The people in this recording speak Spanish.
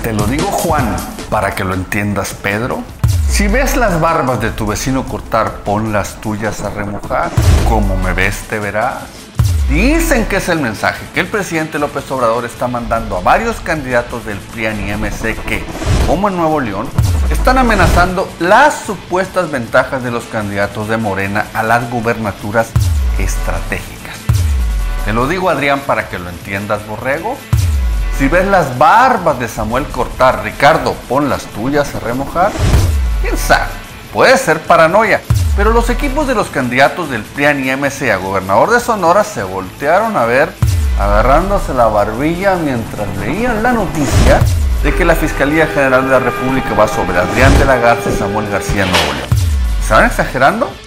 Te lo digo, Juan, para que lo entiendas, Pedro. Si ves las barbas de tu vecino cortar, pon las tuyas a remojar. Como me ves, te verás. Dicen que es el mensaje que el presidente López Obrador está mandando a varios candidatos del PRIAN y MC que, como en Nuevo León, están amenazando las supuestas ventajas de los candidatos de Morena a las gubernaturas estratégicas. Te lo digo, Adrián, para que lo entiendas, borrego. Si ves las barbas de Samuel cortar, Ricardo, pon las tuyas a remojar. ¿Quién sabe? Puede ser paranoia, pero los equipos de los candidatos del PRIAN y MC a gobernador de Sonora se voltearon a ver agarrándose la barbilla mientras leían la noticia de que la Fiscalía General de la República va sobre Adrián de la Garza y Samuel García Nuevo León. ¿Estaban exagerando?